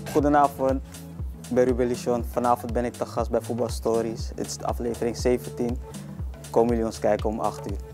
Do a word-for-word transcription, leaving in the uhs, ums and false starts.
Goedenavond, ik ben Ruben Lichon. Vanavond ben ik te gast bij Voetbal Stories. Dit is de aflevering zeventien. Komen jullie ons kijken om acht uur.